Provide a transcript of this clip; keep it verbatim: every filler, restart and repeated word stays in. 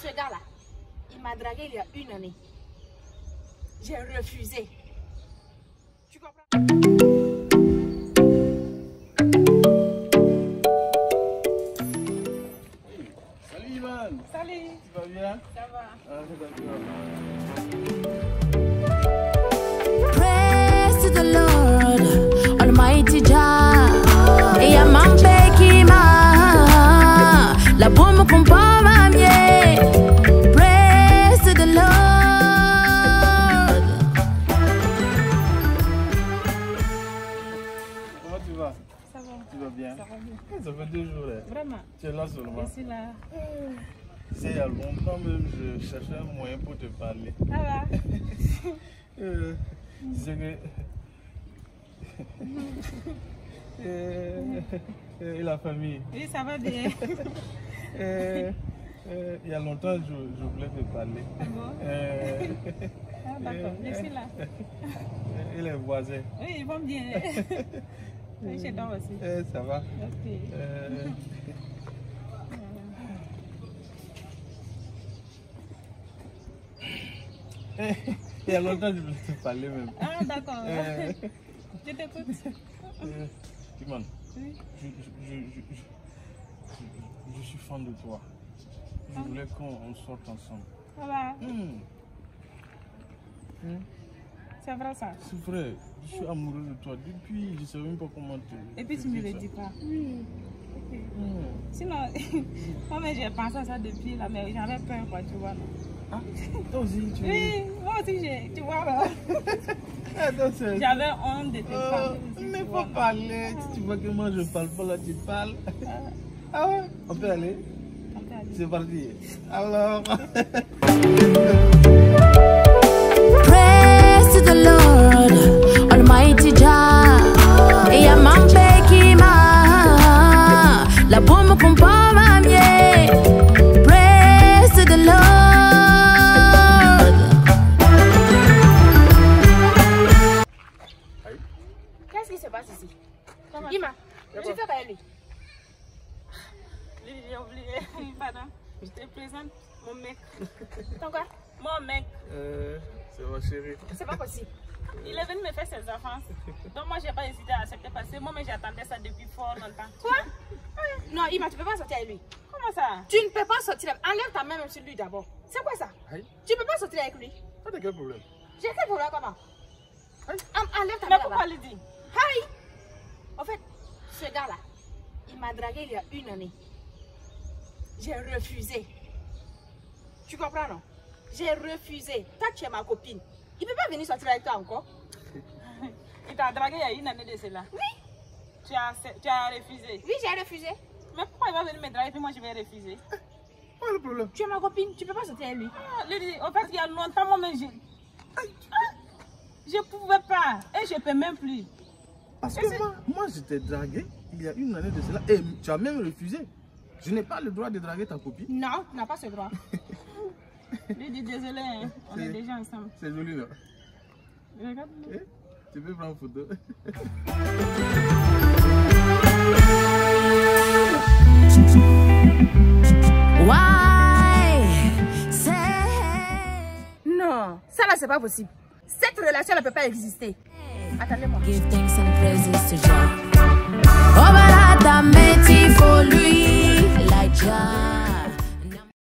ce gars-là, il m'a dragué il y a une année. J'ai refusé. Tu comprends? Salut Iman. Salut. Tu vas bien? Ça va. Ah, d'accord. Praise to the Lord, Almighty Jah. Et à mon qui m'a la bombe qu'on parle à mieux. Praise to the Lord. Comment tu vas? Ça va. Tu vas bien? Ça va bien. Ça fait deux jours. Là. Vraiment. Tu es là seulement. Je suis là. C'est il y a longtemps même, je cherchais un moyen pour te parler. Ça va. euh, c'est que... euh, et la famille? Oui, ça va bien. euh, euh, il y a longtemps, je, je voulais te parler. Ah bon? Euh, Ah, d'accord, je suis là. Et les voisins? Oui, ils vont bien. Oui, chez toi aussi. Euh, ça va? Ok. Euh, Il y a longtemps que je voulais te parler même. Ah, d'accord. Euh, Je t'écoute. euh, Timon, Oui. je, je, je, je, je, je suis fan de toi. Je Ah. voulais qu'on sorte ensemble. Ça va. Hmm. Hmm. C'est vrai ça. C'est vrai, je suis amoureux de toi depuis, je ne sais même pas comment te... Et puis te tu me dire le ça. dis pas. Oui. Ok. Hmm. Sinon, moi mais j'ai pensé à ça depuis là, mais j'avais peur quoi, tu vois. Non? Ah, toi aussi, tu Oui, moi aussi j'ai, tu vois là. Ah, donc c'est- J'avais honte de te Oh, parler. aussi, mais tu faut vois, non? parler. Si tu vois que moi je parle pas là, tu parles. Ah ouais, on peut aller? On peut aller. C'est parti. Alors. Praise to the Lord, Almighty Jah. Et à mon qui m'a la bombe qu'on parle à mieux. Praise to the Lord. Qu'est-ce qui se passe ici? Ima, tu fais quoi lui? Lui, j'ai oublié. Pardon. Je te présente mon mec. Ton quoi? Mon mec. Euh, c'est ma chérie. C'est pas possible. Il est venu me faire ses enfants. Donc moi j'ai pas hésité à accepter parce que moi mais j'attendais ça depuis fort longtemps. Quoi? Non, Ima, tu peux pas sortir avec lui. Comment ça? Tu ne peux pas sortir avec lui. Enlève ta main même sur lui d'abord. C'est quoi ça? Aïe. Tu peux pas sortir avec lui. T'as quel problème? J'ai quel problème comment? Aïe. En- Enlève ta Mais main pourquoi là-bas. lui dire? Aïe. En fait, ce gars-là, il m'a dragué il y a une année. J'ai refusé. Tu comprends non? J'ai refusé. Toi tu es ma copine. Il peut pas venir sortir avec toi encore. Il t'a dragué il y a une année de cela. Oui. Tu as, tu as refusé. Oui, j'ai refusé. Mais pourquoi il va venir me draguer et puis moi je vais refuser? Quoi le problème? Tu es ma copine, tu peux pas sortir avec lui. Ah, lui dit, en fait, il y a longtemps, moi-même, je... Ah, je pouvais pas. Et je peux même plus. Parce que moi, moi je t'ai dragué il y a une année de cela et tu as même refusé. Je n'ai pas le droit de draguer ta copine. Non, tu n'as pas ce droit. Lui dit, désolé, hein, on est... C'est- déjà ensemble. C'est joli là. Regarde. Eh? Tu peux prendre photo. Why? Say. Non, ça là c'est pas possible. Cette relation ne peut pas exister. Attendez-moi. Give thanks and praises to Jah. Oh, but I for lui, like Jah.